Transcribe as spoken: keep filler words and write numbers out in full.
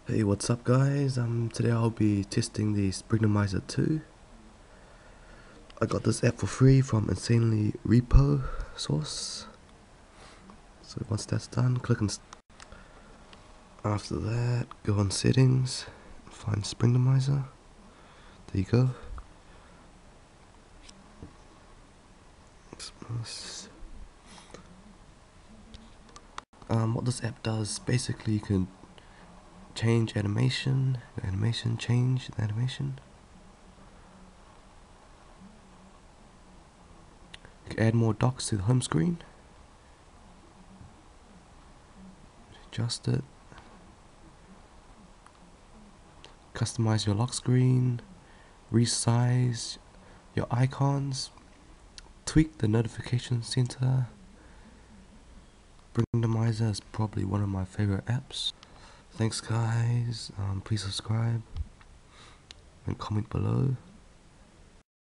Hey, what's up guys? Um, today I'll be testing the Springtomizer two. I got this app for free from insanelyi repo source. So once that's done, click on. After that, go on settings, find Springtomizer. There you go. Um, what this app does, basically you can change animation, animation, change the animation. You can add more docs to the home screen. Adjust it. Customize your lock screen. Resize your icons. Tweak the notification center. Springtomizer is probably one of my favorite apps. Thanks guys, um, please subscribe and comment below.